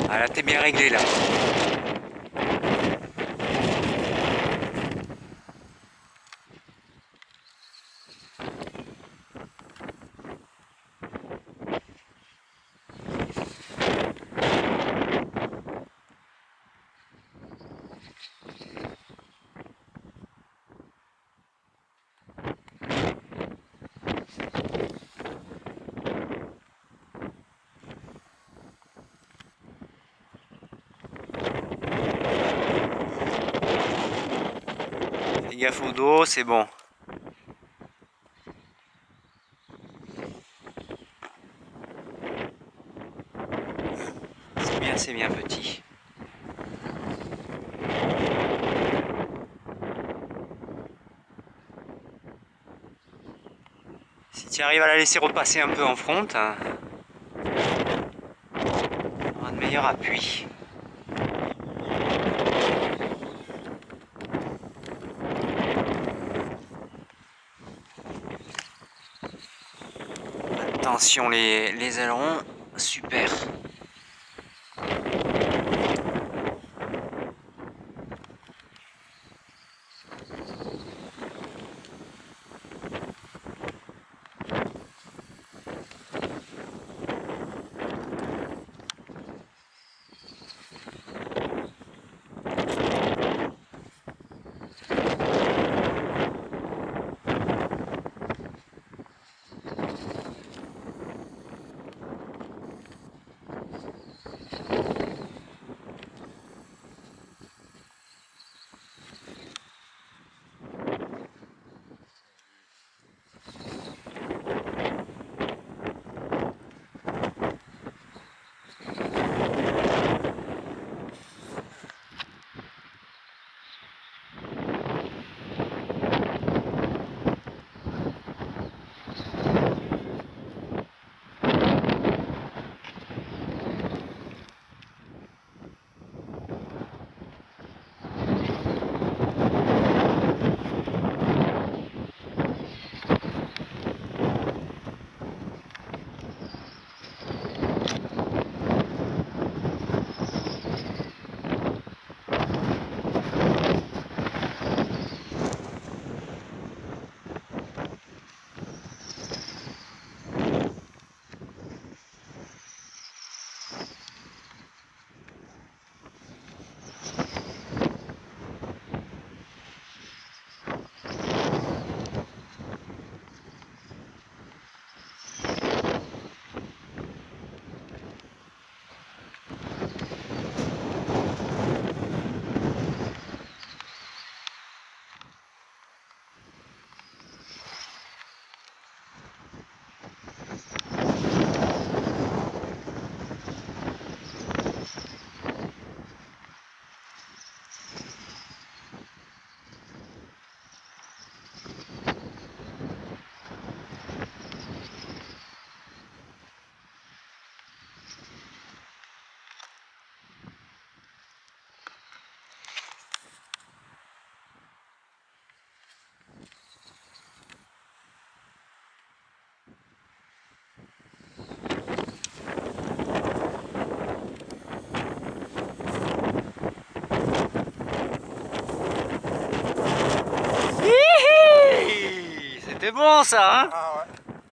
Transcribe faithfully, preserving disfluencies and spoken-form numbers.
Ah là, t'es bien réglé là. Fais gaffe au dos, c'est bon. C'est bien, c'est bien petit. Si tu arrives à la laisser repasser un peu en front, hein, on aura de meilleur appui. Attention les, les ailerons, super. C'était bon ça, hein?